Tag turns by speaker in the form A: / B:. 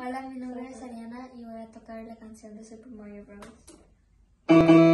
A: Hola, mi nombre es Arianna y voy a tocar la canción de Super Mario Bros.